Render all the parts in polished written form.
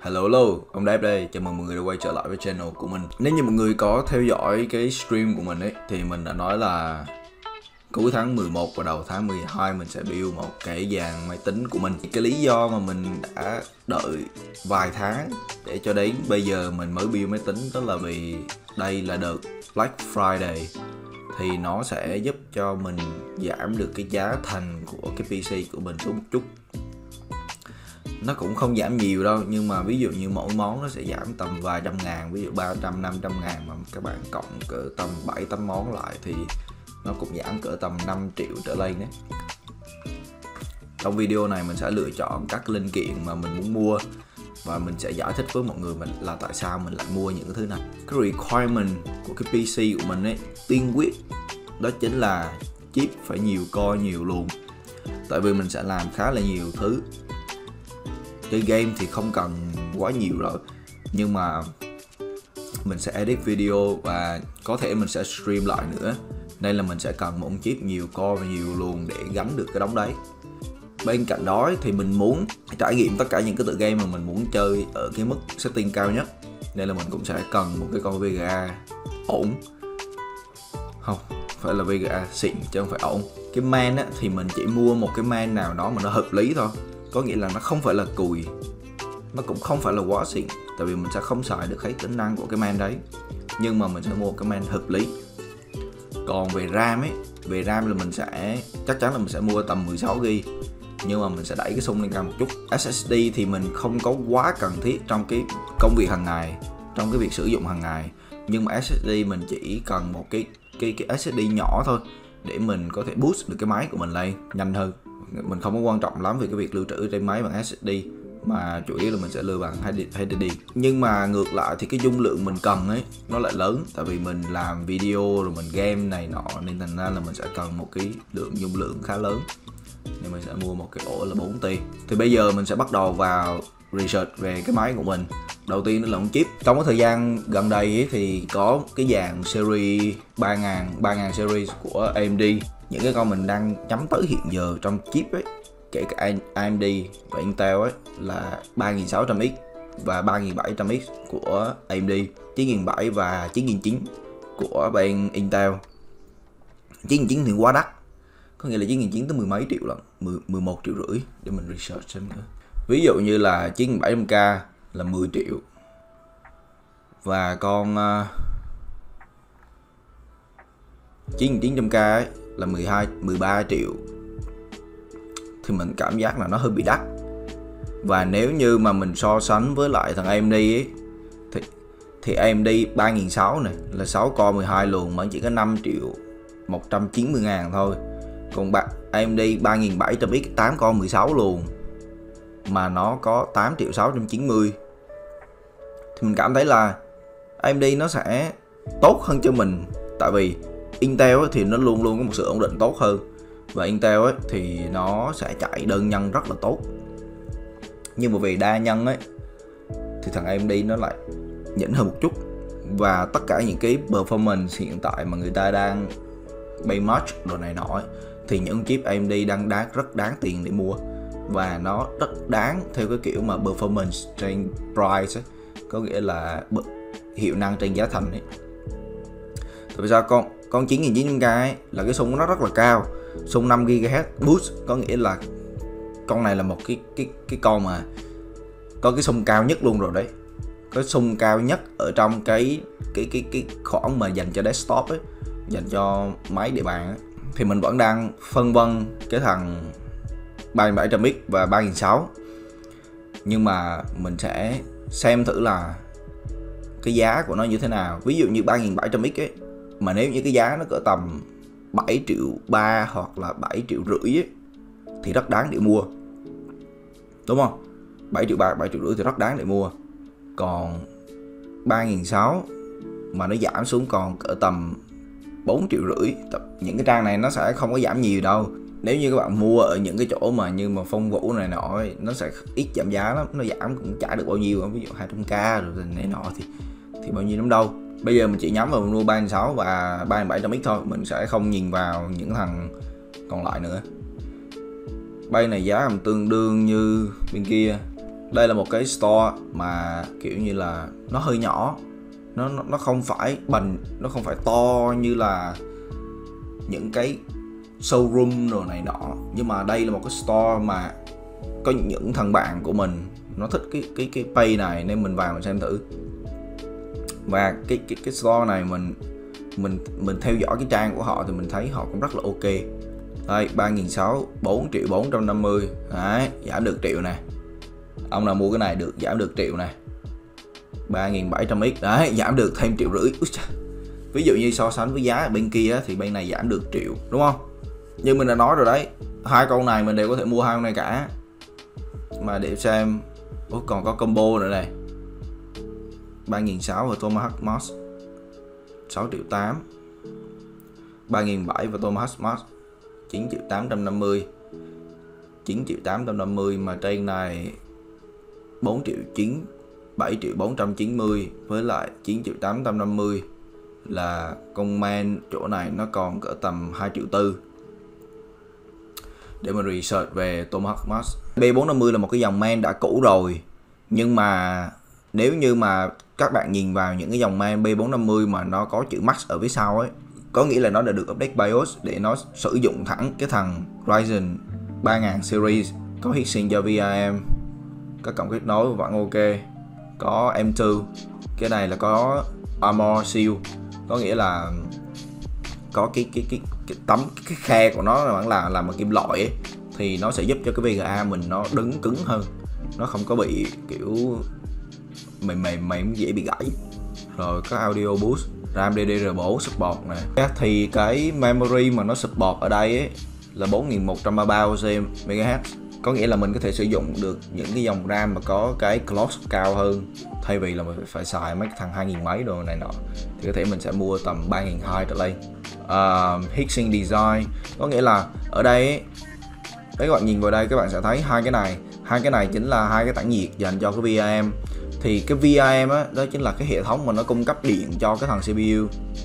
Hello, ông Đáp đây, chào mừng mọi người đã quay trở lại với channel của mình. Nếu như mọi người có theo dõi cái stream của mình ấy, thì mình đã nói là cuối tháng 11 và đầu tháng 12 mình sẽ build một cái dàn máy tính của mình. Cái lý do mà mình đã đợi vài tháng để cho đến bây giờ mình mới build máy tính, đó là vì đây là đợt Black Friday, thì nó sẽ giúp cho mình giảm được cái giá thành của cái PC của mình xuống một chút. Nó cũng không giảm nhiều đâu, nhưng mà ví dụ như mỗi món nó sẽ giảm tầm vài trăm ngàn, ví dụ 300, 500 ngàn, mà các bạn cộng cỡ tầm 7-8 món lại thì nó cũng giảm cỡ tầm 5 triệu trở lên đấy. Trong video này mình sẽ lựa chọn các linh kiện mà mình muốn mua và mình sẽ giải thích với mọi người mình là tại sao mình lại mua những cái thứ này. Cái requirement của cái PC của mình ấy, tiên quyết đó chính là chip phải nhiều core nhiều luồng. Tại vì mình sẽ làm khá là nhiều thứ. Chơi game thì không cần quá nhiều rồi, nhưng mà mình sẽ edit video và có thể mình sẽ stream lại nữa, nên là mình sẽ cần một chip nhiều core và nhiều luồng để gắn được cái đống đấy. Bên cạnh đó thì mình muốn trải nghiệm tất cả những cái tựa game mà mình muốn chơi ở cái mức setting cao nhất, nên là mình cũng sẽ cần một cái con VGA ổn, không phải là VGA xịn chứ không phải ổn. Cái main á, thì mình chỉ mua một cái main nào đó mà nó hợp lý thôi, có nghĩa là nó không phải là cùi, nó cũng không phải là quá xịn, tại vì mình sẽ không xài được hết tính năng của cái main đấy, nhưng mà mình sẽ mua cái main hợp lý. Còn về RAM ấy, về RAM là mình sẽ chắc chắn là mình sẽ mua tầm 16GB, nhưng mà mình sẽ đẩy cái xung lên cao một chút. SSD thì mình không có quá cần thiết trong cái công việc hàng ngày, trong cái việc sử dụng hàng ngày, nhưng mà SSD mình chỉ cần một cái SSD nhỏ thôi để mình có thể boost được cái máy của mình lên nhanh hơn. Mình không có quan trọng lắm về cái việc lưu trữ trên máy bằng SSD, mà chủ yếu là mình sẽ lưu bằng HDD. Nhưng mà ngược lại thì cái dung lượng mình cần ấy nó lại lớn, tại vì mình làm video rồi mình game này nọ, nên thành ra là mình sẽ cần một cái dung lượng khá lớn, nên mình sẽ mua một cái ổ là 4TB. Thì bây giờ mình sẽ bắt đầu vào research về cái máy của mình. Đầu tiên là con chip. Trong cái thời gian gần đây ấy, thì có cái dàn series 3000 series của AMD. Những cái con mình đang nhắm tới hiện giờ trong chip ấy, kể cả AMD và Intel ấy, là 3600X và 3700X của AMD, 9700 và 9900 của bên Intel. 9900 thì quá đắt, có nghĩa là 9900 tới mười mấy triệu lận, 11,5 triệu để mình research xem nữa. Ví dụ như là 9700K là 10 triệu và con 9900K ấy là 13 triệu, thì mình cảm giác là nó hơi bị đắt. Và nếu như mà mình so sánh với lại thằng AMD ấy, thì AMD 3600 này là 6 core 12 luồng mà chỉ có 5.190.000 thôi. Còn AMD 3700X 8 core 16 luồng mà nó có 8.690.000, thì mình cảm thấy là AMD nó sẽ tốt hơn cho mình. Tại vì Intel ấy thì nó luôn luôn có một sự ổn định tốt hơn, và Intel ấy thì nó sẽ chạy đơn nhân rất là tốt. Nhưng mà về đa nhân ấy thì thằng AMD nó lại nhỉnh hơn một chút. Và tất cả những cái performance hiện tại mà người ta đang benchmark đồ này nọ ấy, thì những chip AMD đang rất đáng tiền để mua, và nó rất đáng theo cái kiểu mà performance trên price ấy, có nghĩa là hiệu năng trên giá thành ấy. Tại vì sao con 9900K ấy là cái xung nó rất là cao, xung 5GHz boost, có nghĩa là con này là một cái con mà có cái xung cao nhất luôn rồi đấy, cái xung cao nhất ở trong cái khoảng mà dành cho desktop ấy, dành cho máy địa bàn ấy. Thì mình vẫn đang phân vân cái thằng 3700X và 3600, nhưng mà mình sẽ xem thử là cái giá của nó như thế nào. Ví dụ như 3700X ấy, mà nếu như cái giá nó cỡ tầm 7,3 triệu hoặc là 7,5 triệu ấy, thì rất đáng để mua, đúng không? 7,3 triệu, 7,5 triệu thì rất đáng để mua. Còn 3600 mà nó giảm xuống còn cỡ tầm 4,5 triệu, những cái trang này nó sẽ không có giảm nhiều đâu. Nếu như các bạn mua ở những cái chỗ mà như mà Phong Vũ này nọ ấy, nó sẽ ít giảm giá lắm, nó giảm cũng chả được bao nhiêu, ví dụ 200k rồi này nọ thì bao nhiêu lắm đâu. Bây giờ mình chỉ nhắm vào mua 3600 và 3700X thôi, mình sẽ không nhìn vào những thằng còn lại nữa. Bay này giá tương đương như bên kia, Đây là một cái store mà kiểu như là nó hơi nhỏ, nó không phải nó không phải to như là những cái showroom đồ này nọ, nhưng mà đây là một cái store mà có những thằng bạn của mình nó thích cái page này nên mình vào mình xem thử. Và cái store này mình theo dõi cái trang của họ thì mình thấy họ cũng rất là ok. Đây 3.600, 4.450.000. Đấy, giảm được triệu nè. Ông nào mua cái này được giảm được triệu nè. 3.700x. Đấy, giảm được thêm 1,5 triệu. Ví dụ như so sánh với giá ở bên kia thì bên này giảm được triệu, đúng không? Nhưng mình đã nói rồi đấy, hai con này mình đều có thể mua hai con này cả. Mà để xem, còn có combo nữa này. 3.600 và Tomahawk Moss 6.800.000. 3.700 và Tomahawk Moss 9.850.000. 9.850.000 mà trên này 4.900.000, 7.490.000 với lại 9.850.000 là con man chỗ này nó còn cỡ tầm 2.4 triệu. Để mình research về Tomahawk Moss. B450 là một cái dòng man đã cũ rồi, nhưng mà nếu như mà các bạn nhìn vào những cái dòng man B450 mà nó có chữ Max ở phía sau ấy, có nghĩa là nó đã được update BIOS để nó sử dụng thẳng cái thằng Ryzen 3000 series, có heatsink cho VRM, các cổng kết nối vẫn ok, có M2. Cái này là có Armor Seal, có nghĩa là có cái tấm cái khe của nó vẫn là làm bằng kim loại ấy, thì nó sẽ giúp cho cái VGA mình nó đứng cứng hơn, nó không có bị kiểu mềm dễ bị gãy. Rồi có audio boost, RAM DDR4 support nè. Thì cái memory mà nó support ở đây ấy là 4133 MHz, có nghĩa là mình có thể sử dụng được những cái dòng RAM mà có cái clock cao hơn, thay vì là mình phải xài mấy thằng 2000 mấy đồ này nọ, thì có thể mình sẽ mua tầm 3200 trở lên. Heatsink design, có nghĩa là ở đây ấy, các bạn nhìn vào đây các bạn sẽ thấy hai cái này chính là hai cái tản nhiệt dành cho cái VRM. Thì cái VRM á, đó chính là cái hệ thống mà nó cung cấp điện cho cái thằng CPU.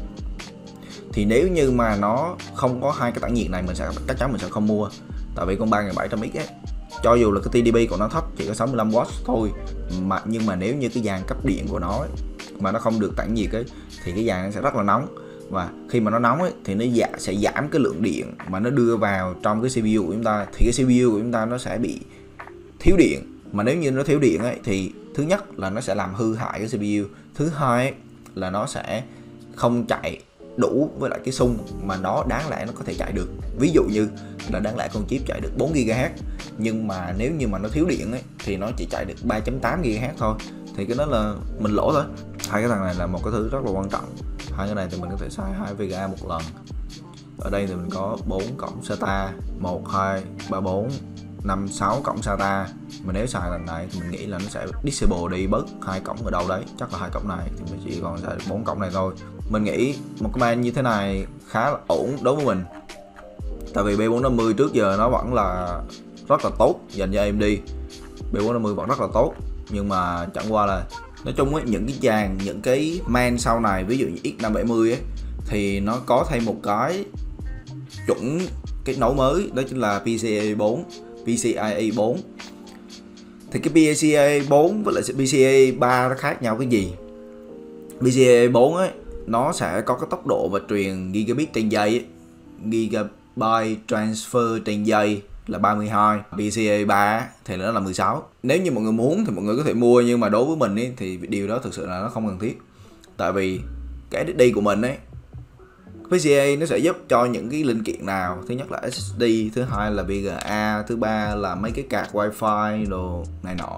Thì nếu như mà nó không có hai cái tản nhiệt này, mình sẽ chắc chắn mình sẽ không mua. Tại vì con 3700X ấy, cho dù là cái TDP của nó thấp chỉ có 65W thôi, nhưng mà nếu như cái dàn cấp điện của nó ấy, mà nó không được tản nhiệt ấy, thì cái dàn nó sẽ rất là nóng. Và khi mà nó nóng ấy, thì nó sẽ giảm cái lượng điện mà nó đưa vào trong cái CPU của chúng ta. Thì cái CPU của chúng ta nó sẽ bị thiếu điện. Mà nếu như nó thiếu điện ấy, thì thứ nhất là nó sẽ làm hư hại cái CPU. Thứ hai ấy, là nó sẽ không chạy đủ với lại cái xung mà nó đáng lẽ nó có thể chạy được. Ví dụ như là đáng lẽ con chip chạy được 4 GHz, nhưng mà nếu như mà nó thiếu điện ấy, thì nó chỉ chạy được 3.8 GHz thôi. Thì cái đó là mình lỗ thôi. Hai cái thằng này là một cái thứ rất là quan trọng. Hai cái này thì mình có thể xài 2 VGA một lần. Ở đây thì mình có 4 cổng SATA, 1, 2, 3, 4, 5, 6 cổng SATA. Mà nếu xài lần này thì mình nghĩ là nó sẽ disable đi bớt 2 cổng ở đâu đấy. Chắc là 2 cổng này thì mình chỉ còn xài được 4 cổng này thôi. Mình nghĩ một cái man như thế này khá là ổn đối với mình. Tại vì B450 trước giờ nó vẫn là rất là tốt dành cho AMD. B450 vẫn rất là tốt, nhưng mà chẳng qua là nói chung ấy, những cái dàn, những cái man sau này, ví dụ như X570 ấy, thì nó có thêm một cái chuẩn kết nối mới, đó chính là PCIe 4. PCIe 4 thì cái PCIe 4 với lại PCIe 3 nó khác nhau cái gì? PCIe 4 ấy nó sẽ có cái tốc độ và truyền gigabit trên giây ấy. Gigabyte transfer trên giây là 32, PCIe 3 thì nó là 16. Nếu như mọi người muốn thì mọi người có thể mua, nhưng mà đối với mình ấy, thì điều đó thực sự là nó không cần thiết. Tại vì cái SSD của mình ấy, PCIe nó sẽ giúp cho những cái linh kiện nào, thứ nhất là SSD, thứ hai là VGA, thứ ba là mấy cái card wifi đồ này nọ.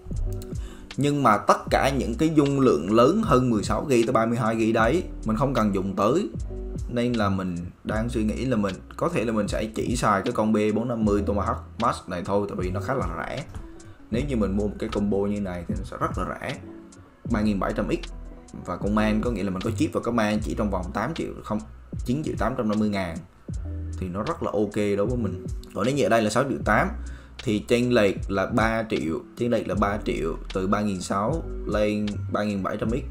Nhưng mà tất cả những cái dung lượng lớn hơn 16GB tới 32GB đấy mình không cần dùng tới. Nên là mình đang suy nghĩ là mình có thể là mình sẽ chỉ xài cái con B450 Tomahawk Moss này thôi, tại vì nó khá là rẻ. Nếu như mình mua một cái combo như này thì nó sẽ rất là rẻ, 3.700X. Và con man có nghĩa là mình có chip và có man chỉ trong vòng 8 triệu, không 9.850.000 thì nó rất là ok đối với mình. Còn nếu như ở đây là 6.800.000 thì chênh lệch là 3 triệu, chênh lệch là 3 triệu từ 3.600 lên 3.700X.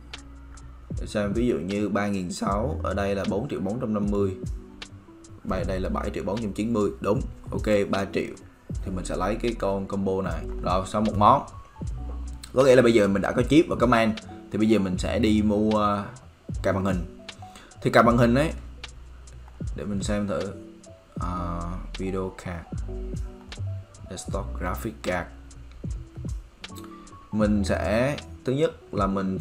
Xem ví dụ như 3.600 ở đây là 4.450.000, đây là 7.490.000, đúng, ok 3 triệu. thì mình sẽ lấy cái con combo này. Rồi xong một món, có nghĩa là bây giờ mình đã có chip và có man, thì bây giờ mình sẽ đi mua card màn hình. Thì card màn hình ấy, để mình xem thử, video card, desktop graphic card. Mình sẽ, thứ nhất là mình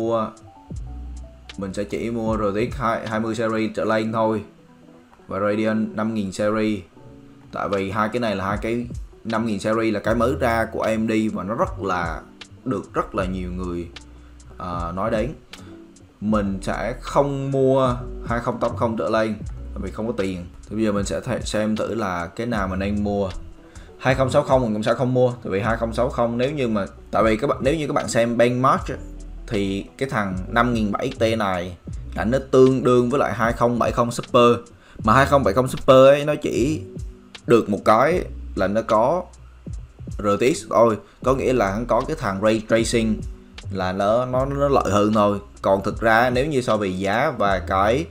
sẽ chỉ mua RTX 20 series trở lên thôi, và Radeon 5000 series. Tại vì hai cái này là hai cái 5000 series là cái mới ra của AMD và nó được rất là nhiều người nói đến. Mình sẽ không mua 2080 trở lên tại vì không có tiền. Thì bây giờ mình sẽ xem thử là cái nào mình nên mua. 2060 mình cũng sẽ không mua, tại vì 2060 nếu như các bạn xem benchmark thì cái thằng 5700 XT này là nó tương đương với lại 2070 Super. Mà 2070 Super ấy nó chỉ được một cái là nó có RTX thôi, có nghĩa là hắn có cái thằng Ray Tracing là nó lợi hơn thôi. Còn thực ra nếu như so về giá và cái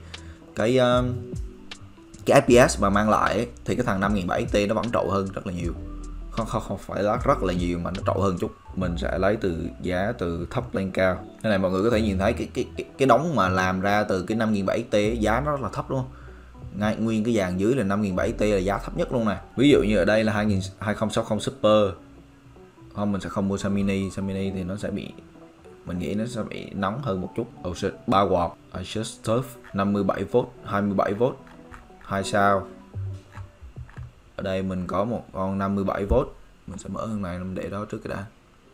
FPS mà mang lại ấy, thì cái thằng 5700 XT nó vẫn trội hơn rất là nhiều. Không phải là rất là nhiều mà nó trội hơn chút. Mình sẽ lấy từ giá từ thấp lên cao. Cái này mọi người có thể nhìn thấy cái đống mà làm ra từ cái 5700 XT giá nó rất là thấp đúng không? Ngay nguyên cái dàn dưới là 5700 XT là giá thấp nhất luôn nè. Ví dụ như ở đây là 2060 Super. Không, mình sẽ không mua Samini thì nó sẽ bị, mình nghĩ nó sẽ bị nóng hơn một chút. 3W Asus TUF 57V 27V 2 sao. Ở đây mình có một con 57V, mình sẽ mở hơn này, mình để đó trước cái đã.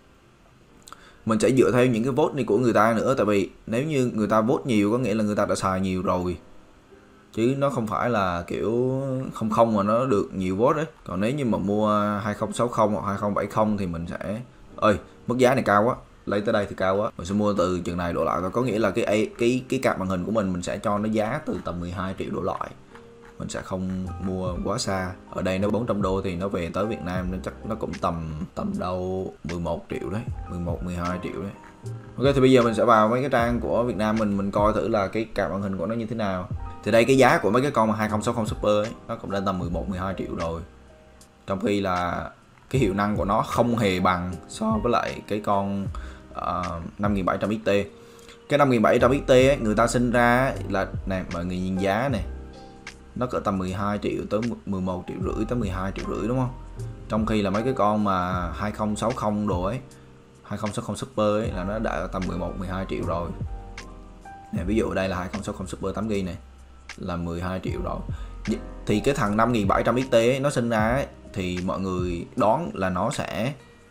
Mình sẽ dựa theo những cái vote này của người ta nữa, tại vì nếu như người ta vote nhiều có nghĩa là người ta đã xài nhiều rồi, chứ nó không phải là kiểu không mà nó được nhiều vote đấy. Còn nếu như mà mua 2060 hoặc 2070 thì mình sẽ mức giá này cao quá, lấy tới đây thì cao quá, mình sẽ mua từ chừng này đổ lại. Có nghĩa là cái card màn hình của mình sẽ cho nó giá từ tầm 12 triệu đổ lại, mình sẽ không mua quá xa. Ở đây nó 400 đô thì nó về tới Việt Nam nó chắc nó cũng tầm đâu 11 triệu đấy, 11-12 triệu đấy. Ok, thì bây giờ mình sẽ vào mấy cái trang của Việt Nam mình coi thử là cái card màn hình của nó như thế nào. Thì đây cái giá của mấy cái con mà 2060 Super ấy nó cũng lên tầm 11-12 triệu rồi, trong khi là cái hiệu năng của nó không hề bằng so với lại cái con 5700 XT. Cái 5700 XT ấy, người ta sinh ra là nè, mọi người nhìn giá này, nó cỡ tầm 12 triệu tới 11 triệu rưỡi tới 12 triệu rưỡi đúng không? Trong khi là mấy cái con mà 2060 đồ ấy, 2060 Super ấy là nó đã tầm 11-12 triệu rồi. Nè, ví dụ đây là 2060 Super 8GB này là 12 triệu rồi. Thì cái thằng 5700 XT ấy, nó sinh ra ấy, thì mọi người đoán là nó sẽ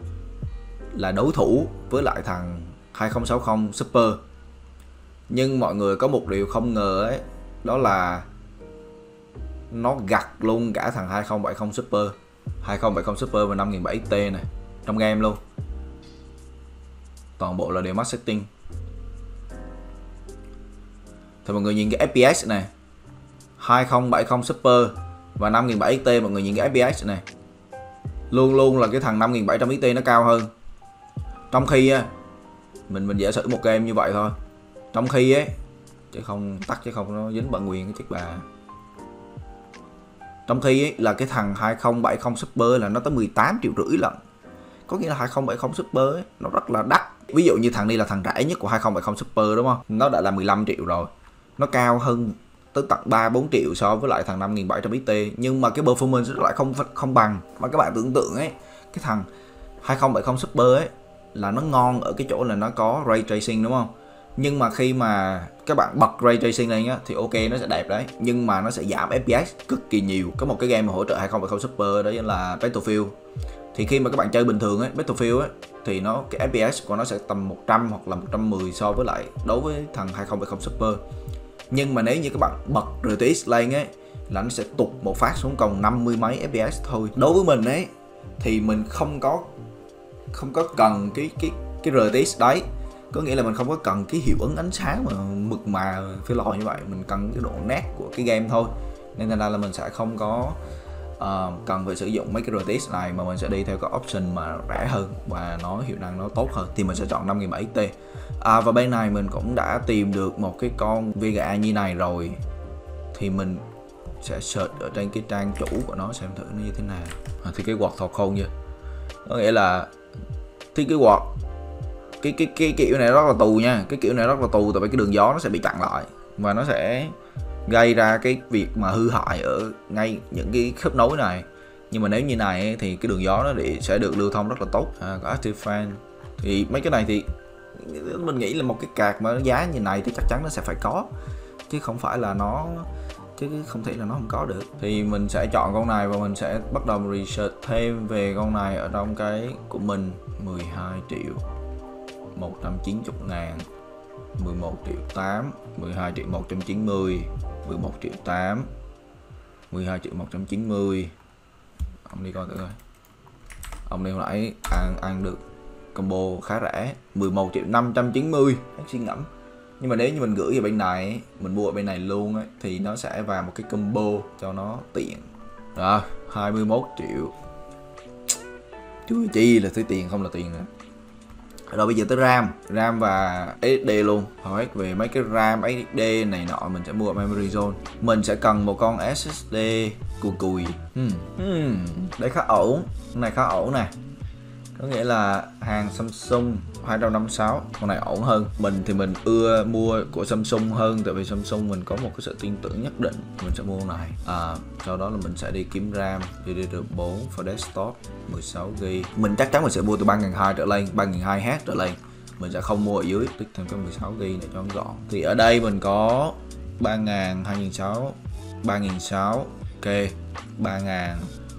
là đối thủ với lại thằng 2060 Super. Nhưng mọi người có một điều không ngờ ấy, đó là nó gặt luôn cả thằng 2070 Super, 2070 Super và 5700 XT này trong game luôn. Toàn bộ là đều max setting. Thì mọi người nhìn cái FPS này, 2070 Super và 5700 XT, mọi người nhìn cái FPS này, luôn là cái thằng 5700 XT nó cao hơn. Trong khi á, mình giả sử một game như vậy thôi, trong khi ấy chứ không nó dính bản quyền cái chiếc bà. Trong khi ấy, là cái thằng 2070 Super là nó tới 18 triệu rưỡi lận. Có nghĩa là 2070 Super ấy, nó rất là đắt. Ví dụ như thằng này là thằng rẻ nhất của 2070 Super đúng không? Nó đã là 15 triệu rồi. Nó cao hơn tới tận 3-4 triệu so với lại thằng 5700 XT. Nhưng mà cái performance lại không bằng. Mà các bạn tưởng tượng ấy, cái thằng 2070 Super ấy là nó ngon ở cái chỗ là nó có Ray Tracing đúng không? Nhưng mà khi mà các bạn bật Ray Tracing lên á thì ok nó sẽ đẹp đấy, nhưng mà nó sẽ giảm FPS cực kỳ nhiều. Có một cái game mà hỗ trợ 2070 Super đó là Battlefield. Thì khi mà các bạn chơi bình thường ấy, Battlefield ấy, thì cái FPS của nó sẽ tầm 100 hoặc là 110 so với lại đối với thằng 2070 Super. Nhưng mà nếu như các bạn bật RTX lên ấy là nó sẽ tụt một phát xuống còn 50 mấy FPS thôi. Đối với mình ấy thì mình không có cần cái RTX đấy. Có nghĩa là mình không có cần cái hiệu ứng ánh sáng mà mực mà phê lòi như vậy, mình cần cái độ nét của cái game thôi. Nên thành ra là mình sẽ không có cần phải sử dụng mấy cái RTX này, mà mình sẽ đi theo cái option mà rẻ hơn và nó hiệu năng nó tốt hơn, thì mình sẽ chọn 5700 XT. Và bên này mình cũng đã tìm được một cái con Vega như này rồi, thì mình sẽ search ở trên cái trang chủ của nó xem thử nó như thế nào. Thì cái quạt thọc không vậy, có nghĩa là thì cái quạt cái kiểu này rất là tù nha, cái kiểu này rất là tù, tại vì cái đường gió nó sẽ bị chặn lại và nó sẽ gây ra cái việc mà hư hại ở ngay những cái khớp nối này. Nhưng mà nếu như này thì cái đường gió nó sẽ được lưu thông rất là tốt. Có active fan thì mấy cái này thì mình nghĩ là một cái card mà giá như này thì chắc chắn nó sẽ phải có, chứ không phải là nó, chứ không thể là nó không có được. Thì mình sẽ chọn con này và mình sẽ bắt đầu research thêm về con này ở trong cái của mình. 12 triệu 190 ngàn, 11 triệu 8, 12 triệu 190, 11 triệu 8, 12 triệu 190. Ông đi coi thử coi. Ông đi hồi nãy ăn được combo khá rẻ, 11 triệu 590. Hắn suy ngẫm. Nhưng mà nếu như mình gửi về bên này, mình mua ở bên này luôn ấy, thì nó sẽ vào một cái combo cho nó tiện. Rồi, 21 triệu. Chưa chi là thấy tiền không là tiền nữa. Rồi bây giờ tới RAM và SSD luôn. Hỏi về mấy cái RAM SSD này nọ mình sẽ mua ở Memory Zone. Mình sẽ cần một con SSD cùi. Đây khá ổn, con này khá ổn nè. Có nghĩa là hàng Samsung 256, con này ổn hơn. Mình thì mình ưa mua của Samsung hơn, tại vì Samsung mình có một cái sự tin tưởng nhất định. Mình sẽ mua con này. Sau đó là mình sẽ đi kiếm RAM DDR4 for desktop 16GB. Mình chắc chắn mình sẽ mua từ 3.200 trở lên, 3.200Hz trở lên. Mình sẽ không mua ở dưới, tích thêm cái 16GB để cho nó gọn. Thì ở đây mình có 3.000, 2.600, 3.600, ok, 3.000,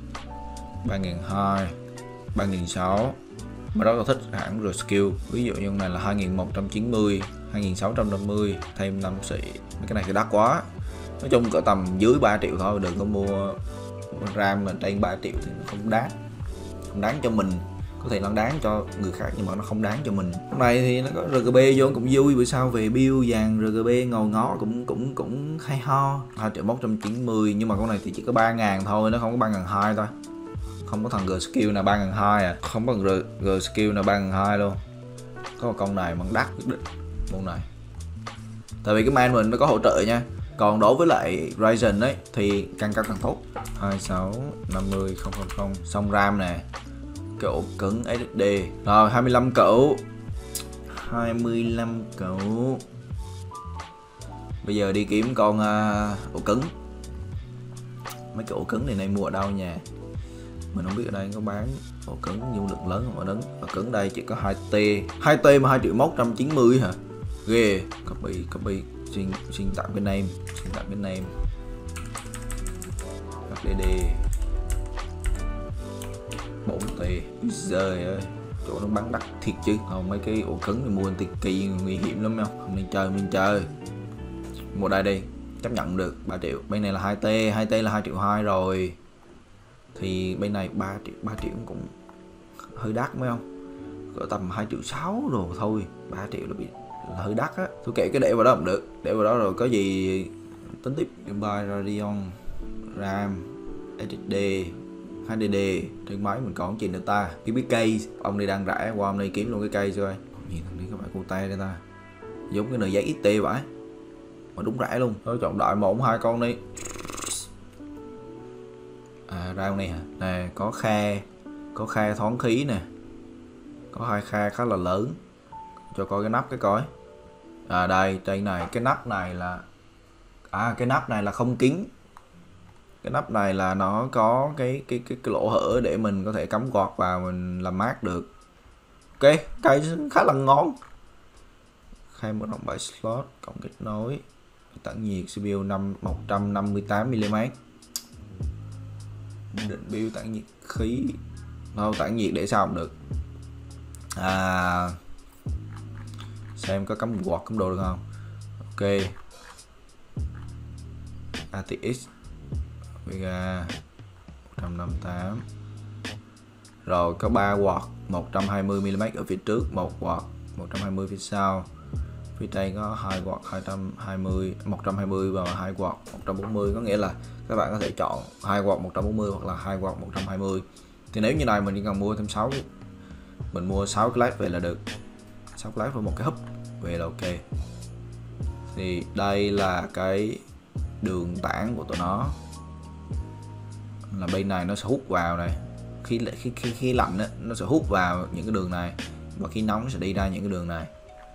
3.200, 3.600. Mà rất là thích hãng R-Skill. Ví dụ như con này là 2.190, 2.650, thêm 5 xị. Cái này thì đắt quá. Nói chung cỡ tầm dưới 3 triệu thôi, đừng có mua RAM mà trên 3 triệu thì nó không đáng. Không đáng cho mình. Có thể là đáng cho người khác nhưng mà nó không đáng cho mình. Con này thì nó có RGB vô cũng vui, bữa sau về build dàn RGB ngầu ngó cũng hay ho. 2.190, nhưng mà con này thì chỉ có 3.000 thôi, nó không có 3.200 thôi. Không có thằng G-Skill nào 3.200 không có thằng G-Skill nào 3.200 luôn. Có một con này bằng đắt quyết định con này, tại vì cái man mình nó có hỗ trợ nha. Còn đối với lại Ryzen ấy thì càng cao càng tốt. 2650 xong RAM nè, cái ổ cứng SSD rồi 25 cậu. Bây giờ đi kiếm con ổ cứng. Mấy cái ổ cứng này mua ở đâu nha, mình không biết ở đây có bán ổ cứng dung lượng lớn không. Ổ cứng đây chỉ có 2T mà 2.190 hả, ghê. Copy xin tặng cái name, HDD 4T. Giời ơi, chỗ nó bán đắt thiệt chứ. Không, mấy cái ổ cứng này mua tiền kỳ nguy hiểm lắm không nên chơi. Mua đây đi, chấp nhận được 3 triệu. Bên này là 2T là 2 triệu 2 rồi. Thì bên này 3 triệu cũng hơi đắt mấy không? Cỡ tầm 2 triệu 6 rồi thôi. 3 triệu là hơi đắt á. Tôi kệ cái để vào đó cũng được. Để vào đó rồi có gì tính tiếp. Gigabyte Radeon, RAM, SSD, HDD. Trên máy mình còn chuyện nữa ta. Kiếm cái cây, ông này đang rẻ, qua hôm nay kiếm luôn cái cây coi. Nhìn thằng này các bạn cute đây ta. Giống cái nồi giấy XT vậy. Mà đúng rẻ luôn. Thôi chọn đại một hai con đi. Rau này hả? Nè, có khe thoáng khí nè. Có 2 khe khá là lớn. Cho coi cái nắp cái coi. Đây, trên này cái nắp này là cái nắp này là không kín. Cái nắp này là nó có cái lỗ hở để mình có thể cắm quạt vào mình làm mát được. Ok, cây khá là ngon. Khe một động 7 slot, cộng kết nối, tản nhiệt CPU 158mm. Định build tản nhiệt khí. Tản nhiệt để sao không được. Xem có cắm quạt cắm đồ được không. Ok, ATX Vega 158. Rồi có 3 quạt 120mm ở phía trước, 1 quạt 120 phía sau. Phía đây có 2 quạt 120 và 2 quạt 140. Có nghĩa là các bạn có thể chọn 2 quạt 140 hoặc là 2 quạt 120. Thì nếu như này mình chỉ cần mua thêm 6, mình mua 6 cái led về là được. 6 cái led với một cái húp về là ok. Thì đây là cái đường tản của tụi nó. là bên này nó sẽ hút vào này, khí lạnh á, nó sẽ hút vào những cái đường này, và khí nóng sẽ đi ra những cái đường này.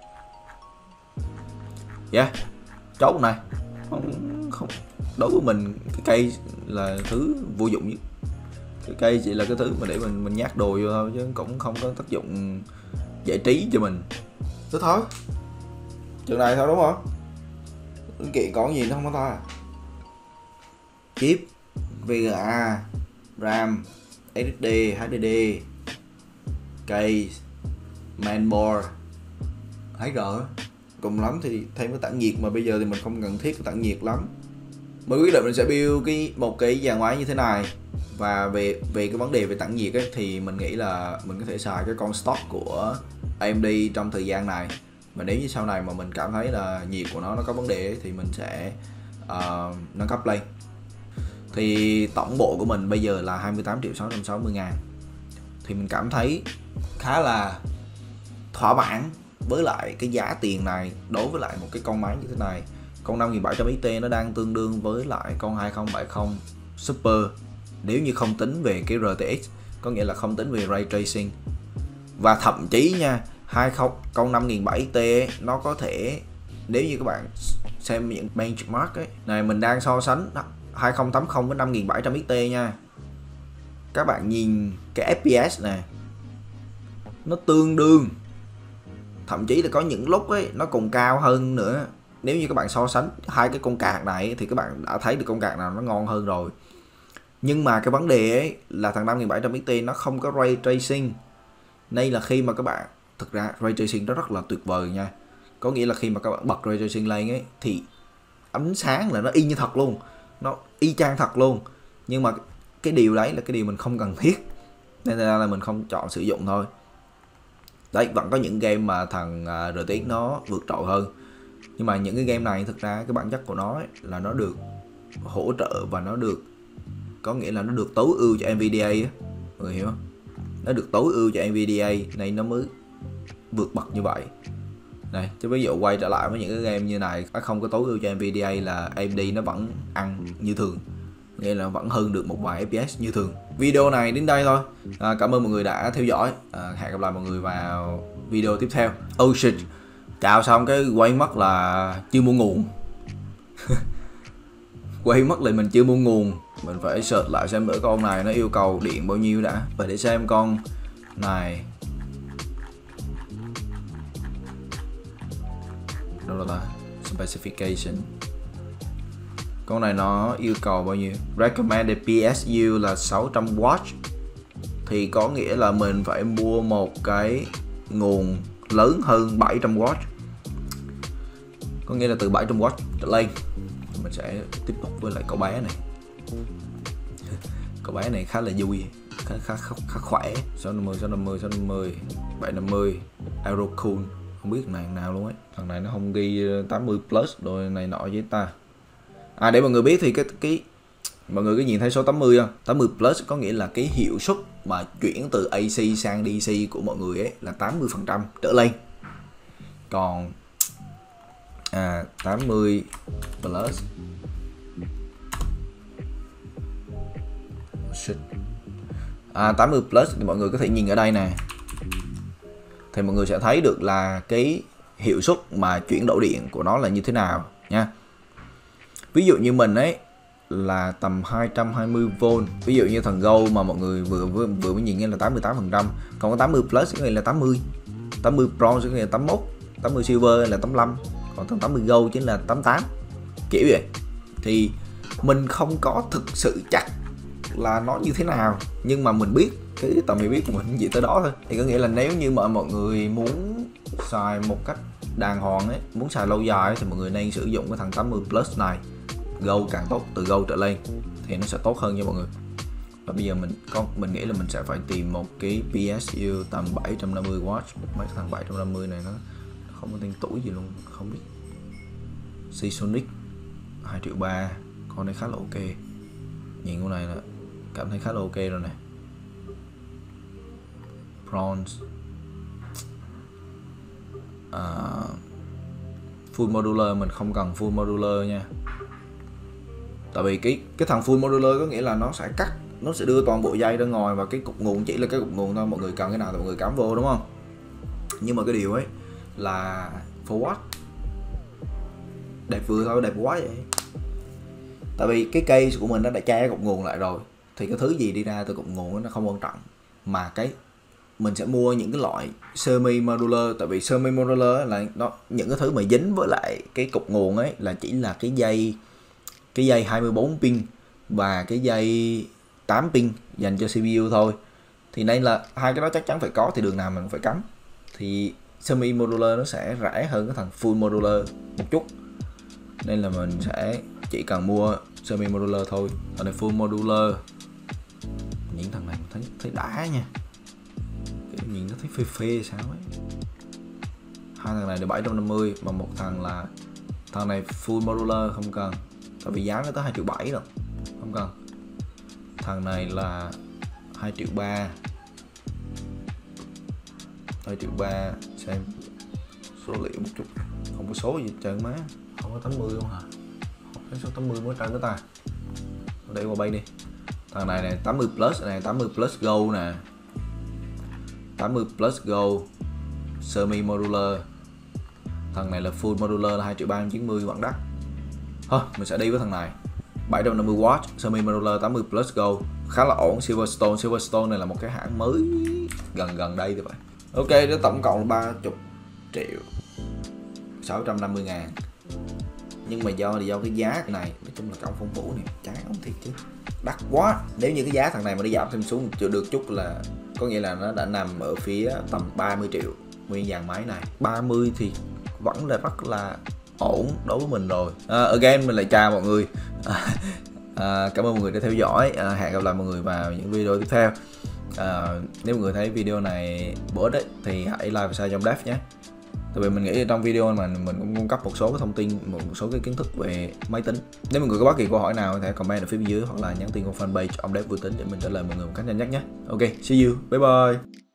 Chốt này không đối với mình cái cây là thứ vô dụng nhất. Cái cây chỉ là cái thứ mà để mình nhát đồ vô thôi, chứ cũng không có tác dụng giải trí cho mình. Thế thôi, trường này thôi đúng không? Kiện còn gì nữa không có ta? Chip, VGA, RAM, SSD, HDD, case, mainboard, hết rồi. Cùng lắm thì thêm cái tản nhiệt, mà bây giờ thì mình không cần thiết cái tản nhiệt lắm. Mình quyết định mình sẽ build một cái dàn máy như thế này. Và về cái vấn đề về tản nhiệt ấy, thì mình nghĩ là mình có thể xài cái con stock của AMD trong thời gian này. Và nếu như sau này mà mình cảm thấy là nhiệt của nó có vấn đề ấy, thì mình sẽ nâng cấp lên. Thì tổng bộ của mình bây giờ là 28.660.000. Thì mình cảm thấy khá là thỏa mãn với lại cái giá tiền này đối với lại một cái con máy như thế này. Con 5700 XT nó đang tương đương với lại con 2070 Super, nếu như không tính về cái RTX, có nghĩa là không tính về Ray Tracing. Và thậm chí nha, con 5700 XT ấy, nó có thể, nếu như các bạn xem những benchmark ấy, này mình đang so sánh 2080 với 5700 XT nha. Các bạn nhìn cái FPS này, nó tương đương, thậm chí là có những lúc ấy nó còn cao hơn nữa. Nếu như các bạn so sánh hai cái con card này thì các bạn đã thấy được con card nào nó ngon hơn rồi. Nhưng mà cái vấn đề ấy là thằng 5700 XT nó không có Ray Tracing. Đây là khi mà các bạn, thực ra Ray Tracing nó rất là tuyệt vời nha. Có nghĩa là khi mà các bạn bật Ray Tracing lên ấy thì ánh sáng là nó y như thật luôn, nó y chang thật luôn. Nhưng mà cái điều đấy là cái điều mình không cần thiết, nên là mình không chọn sử dụng thôi. Đấy, vẫn có những game mà thằng RTX nó vượt trội hơn. Nhưng mà những cái game này thực ra cái bản chất của nó ấy, là nó được hỗ trợ và nó được, có nghĩa là nó được tối ưu cho NVIDIA á, mọi người hiểu không? Nó được tối ưu cho NVIDIA này nó mới vượt bậc như vậy. Này, chứ ví dụ quay trở lại với những cái game như này, nó không có tối ưu cho NVIDIA là AMD nó vẫn ăn như thường, nghĩa là vẫn hơn được một vài FPS như thường. Video này đến đây thôi. Cảm ơn mọi người đã theo dõi. Hẹn gặp lại mọi người vào video tiếp theo. Oh shit, chào xong cái quay mất là chưa mua nguồn. Quay mất là mình chưa mua nguồn. Mình phải search lại xem bữa con này nó yêu cầu điện bao nhiêu đã. Và để xem con này đâu là ta? Specification. Con này nó yêu cầu bao nhiêu? Recommended PSU là 600W. Thì có nghĩa là mình phải mua một cái nguồn lớn hơn 700W. Có nghĩa là từ 700W trở lên. Mình sẽ tiếp tục với lại cậu bé này. Cậu bé này khá là vui, khá khỏe. 650, 750, Aerocool. Không biết thằng nào luôn ấy. Thằng này nó không ghi 80 plus rồi này nọ với ta. Để mọi người biết thì cái mọi người có nhìn thấy số 80 không? 80 plus có nghĩa là cái hiệu suất mà chuyển từ AC sang DC của mọi người ấy là 80% trở lên. Còn 80 plus 80 plus thì mọi người có thể nhìn ở đây nè. Thì mọi người sẽ thấy được là cái hiệu suất mà chuyển đổi điện của nó là như thế nào nha. Ví dụ như mình ấy là tầm 220V. Ví dụ như thằng Go mà mọi người vừa mới nhìn nghe là 88%. Còn có 80 plus có nghĩa là 80, 80 Pro có nghĩa là 81, 80 Silver là 85, còn thằng 80 Go chính là 88, kiểu vậy. Thì mình không có thực sự chắc là nó như thế nào, nhưng mà mình biết cái tầm hiểu biết của mình chỉ tới đó thôi. Thì có nghĩa là nếu như mà mọi người muốn xài một cách đàng hoàng ấy, muốn xài lâu dài ấy, thì mọi người nên sử dụng cái thằng 80 plus này. Go càng tốt, từ Go trở lên thì nó sẽ tốt hơn cho mọi người. Và bây giờ mình nghĩ là mình sẽ phải tìm một cái PSU tầm 750W. Mấy thằng 750 này nó không có tên tuổi gì luôn, không biết. Seasonic 2.3 triệu, con này khá là ok. Nhìn con này là cảm thấy khá là ok rồi này. Bronze full modular, mình không cần full modular nha. Tại vì cái thằng full modular có nghĩa là nó sẽ cắt nó sẽ đưa toàn bộ dây ra ngoài, và cái cục nguồn chỉ là cái cục nguồn thôi, mọi người cần cái nào thì mọi người cắm vô, đúng không? Nhưng mà cái điều ấy là for what? Đẹp vừa thôi, đẹp quá vậy. Tại vì cái case của mình nó đã che cục nguồn lại rồi, thì cái thứ gì đi ra từ cục nguồn nó không quan trọng, mà cái mình sẽ mua những cái loại semi modular. Tại vì semi modular là nó những cái thứ mà dính với lại cái cục nguồn ấy là chỉ là cái dây 24 pin và cái dây 8 pin dành cho CPU thôi. Thì đây là hai cái đó chắc chắn phải có, thì đường nào mình cũng phải cắm. Thì semi modular nó sẽ rẻ hơn cái thằng full modular một chút, nên là mình sẽ chỉ cần mua semi modular thôi. Còn này full modular, những thằng này mình thấy đã nha, cái nhìn nó thấy phê phê sao ấy. Hai thằng này là 750, mà một thằng là thằng này full modular không cần, tại vì giá nó tới 2,7 triệu rồi, không cần. Thằng này là 2,3 triệu, 2,3 triệu. Xem số liệu một chút, không có số gì hết trơn má, không có 80 không hả? Không thấy số 80 mới trơn cái ta. Đây qua bay đi. Thằng này này 80 plus này, 80 plus gold nè, 80 plus gold semi modular. Thằng này là full modular là 2,390 triệu vẫn đắt. Thôi mình sẽ đi với thằng này 750W semi modular 80 plus gold, khá là ổn. Silverstone này là một cái hãng mới gần đây thôi vậy. Ok, nó tổng cộng 30.650.000. Nhưng mà do cái giá cái này, nói chung là cái ống phóng vũ này trái ống thiệt chứ đắt quá. Nếu như cái giá thằng này mà nó giảm thêm xuống được chút là có nghĩa là nó đã nằm ở phía tầm 30 triệu nguyên dàn máy này. 30 thì vẫn là rất là ổn đối với mình rồi. Again mình lại chào mọi người. Cảm ơn mọi người đã theo dõi. Hẹn gặp lại mọi người vào những video tiếp theo. Nếu mọi người thấy video này bổ ích thì hãy like và share trong dev nhé. Tại vì mình nghĩ trong video mà mình cũng cung cấp một số cái thông tin, một số cái kiến thức về máy tính. Nếu mọi người có bất kỳ câu hỏi nào có thể comment ở phía bên dưới, hoặc là nhắn tin qua fanpage ông Dev Vui Tính để mình trả lời mọi người một cách nhanh nhất nhé. Ok, see you, bye bye.